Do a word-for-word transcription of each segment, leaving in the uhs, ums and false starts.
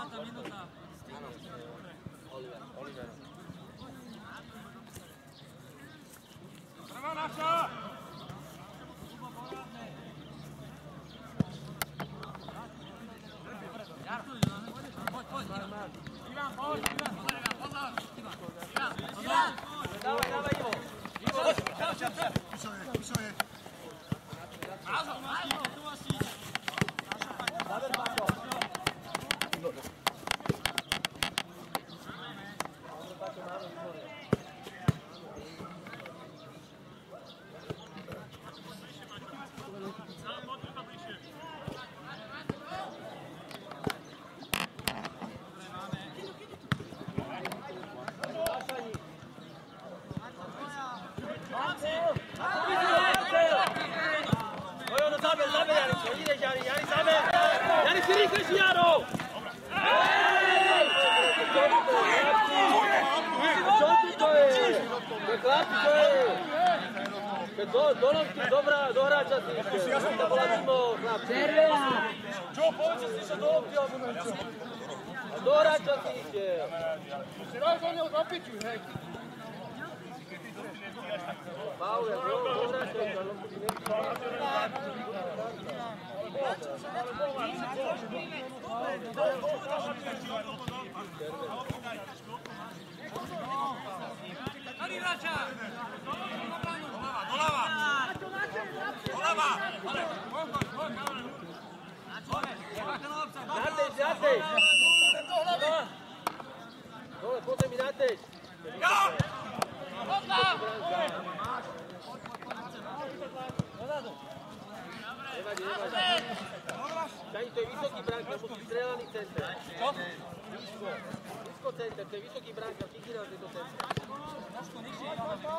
Prvá naša! Ivan, poď, Ivan! Pozor! Ivan! Ivan! Dávaj, dávaj, Ivo! Ivo! Čau, čau, čau! Píšo je, píšo je! Mázo, mázo! Tu asi! Záver, Mázo! Dobrá, do hráča si ešte. To bola mimo, chlapci. Čo, povedz, že si sa do lopty, alebo niečo. Do hráča si ešte. Daj do neho za piču, hej. Paule, do hráča ešte, ale lopty nechci. Tady hráča! Dolava! Dolava! Nateč, nateč! Dole, poďme mi nateč! Jo! Nevadí, nevadí. Dani, to je vysoký bránka, musí strelaný center. Čo? Vysko. Vysko center, to je vysoký bránka, všichni nám tento center. Trošku nižšie.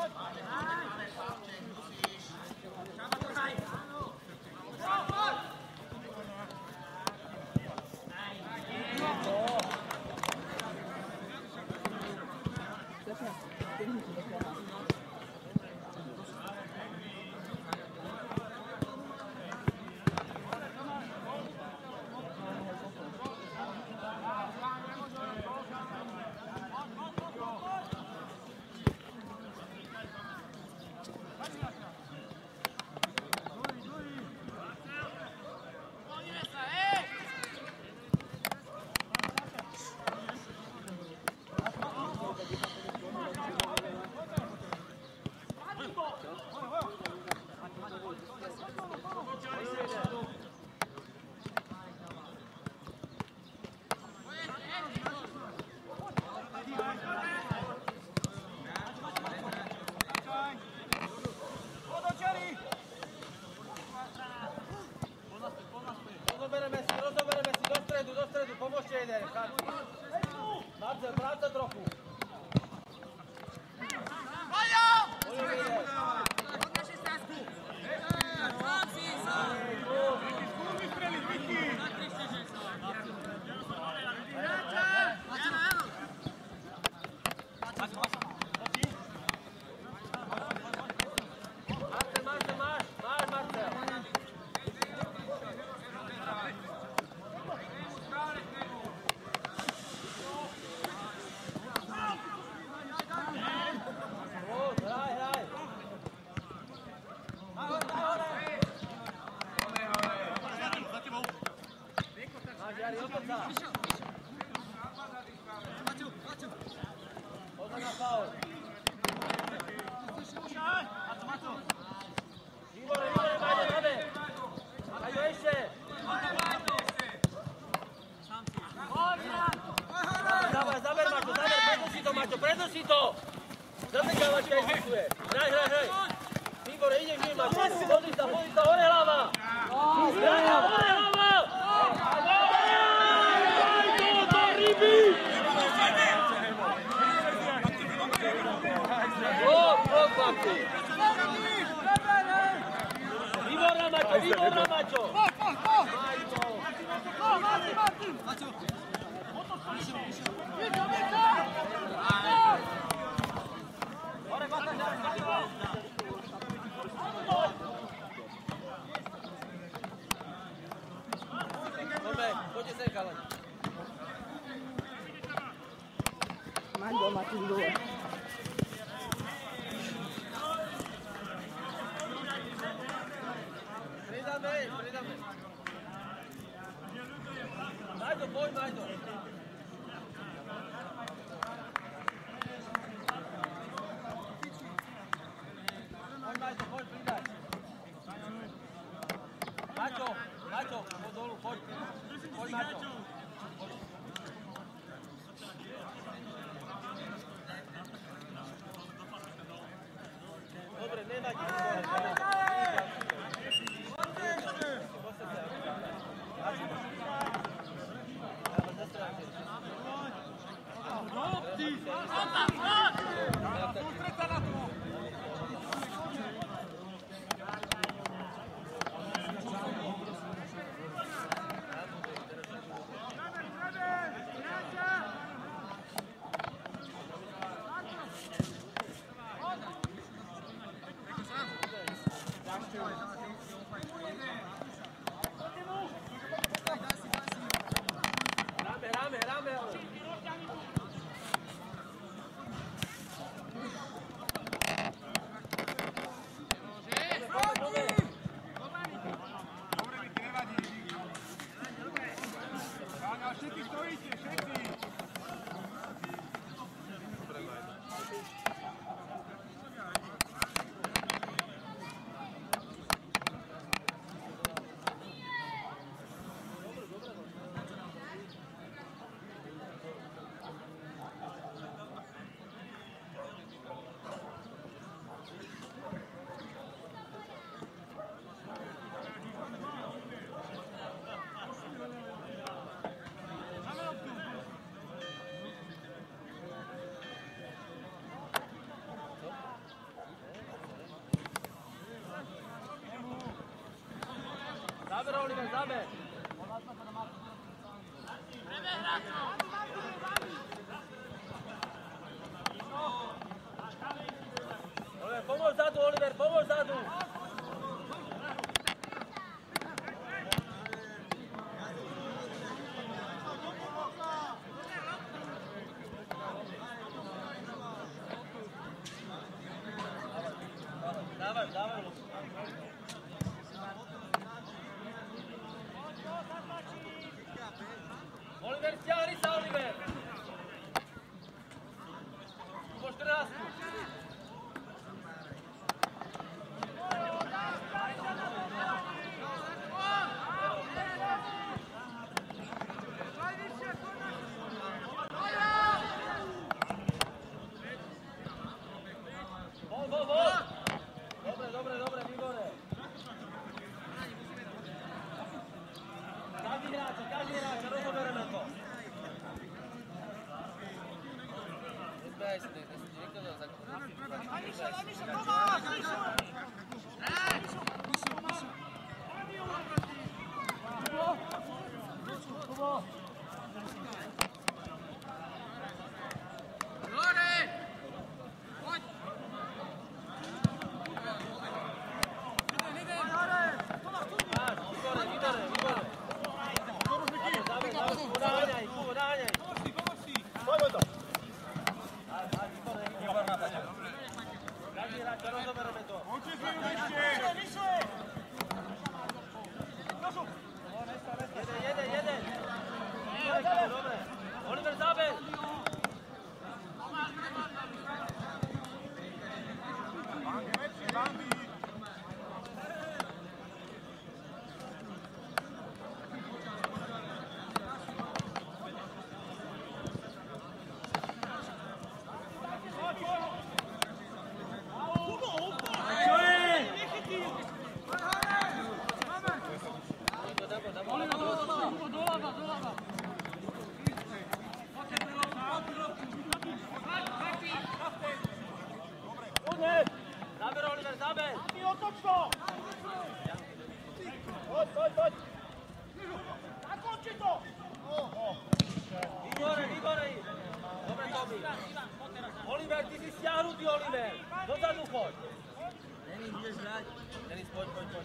Marcel, práca trochu. Prenosi to! Zapekávačka je zvyšuje. Hraj, hraj, hraj. Výbore, ideš vnímať. Pozri sa, pozri sa, hore hlava. Hraj, hore hlava! Daj to do ryby! O, o, chlapci. Výborná, Maťo, výborná, Maťo. Poď, poď, poď. Maťo. Poď, Martin, Martin. Maťo. Víťo, Víťo! Hore, bata, žáre, Maťo! Dobre, poďte sem, chalani. Martin dole. Pridame, pridame. Majdo, boj, Majdo. Boj, Majdo, boj, pridaj. Majdo, Majdo, po dolu, boj. Boj, Majdo. Dobre, nemaj ti skoro. Rame, rame, rame. Všetci stojíte, všetci! Zaber, Oliver, zaber! Oliver, pomôž zadu, Oliver, pomôž zadu! Dávaj, dávaj, Oliver, stiahni sa, Oliver! Po štrnástku. Vol, vol, vol! Dobre, dobre, dobre, výborné. Každý hráč, každý hráč, rozobereme to. Nezbehaj si, to si niekto dal zakúpiť. Aniša, Aniša, Tomáš! Aniša! Oliver, zabel! Zaber, Oliver, zaber! Ty otoč to! Poď, poď, poď! Zakonči to! Výbore, výbore! Dobre, Tomi. Oliver, ty si stiahnutý, Oliver! Dozadu choď! Denis, budeš hrať? Denis, poď, poď, poď.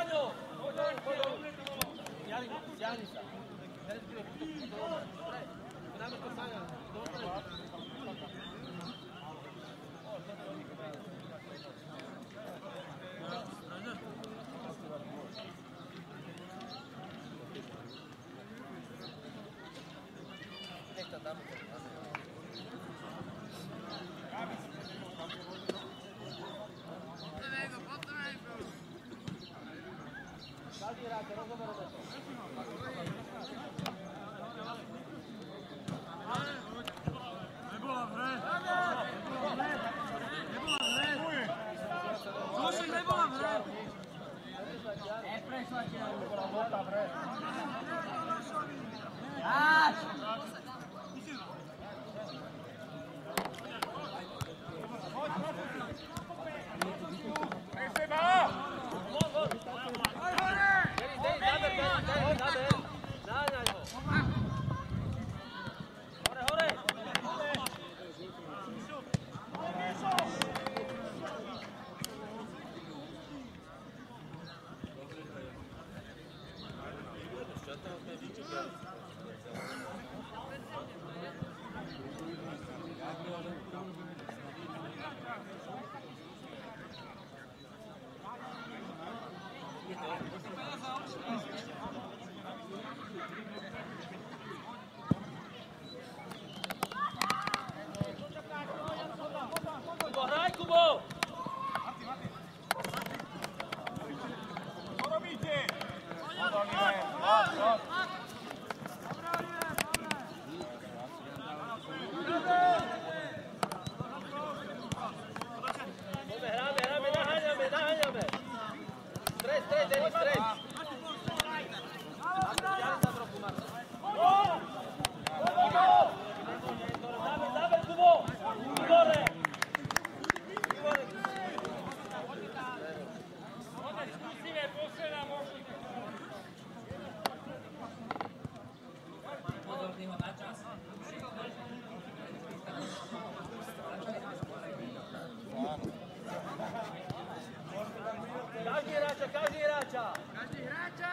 Každý hráča, každý hráča! Každý hráča!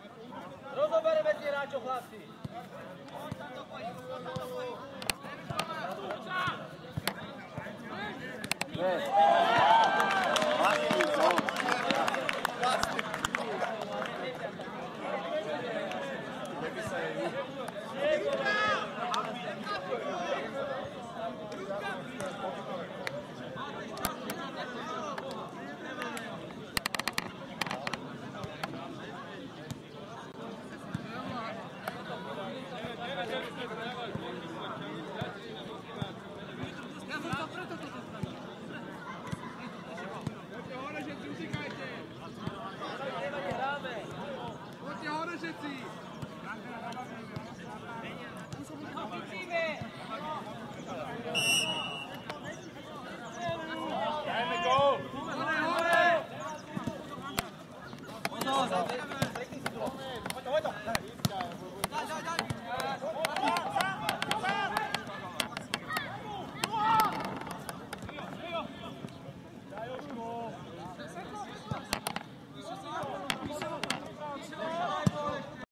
Rozobereme si hráčov, chlapci! Yes.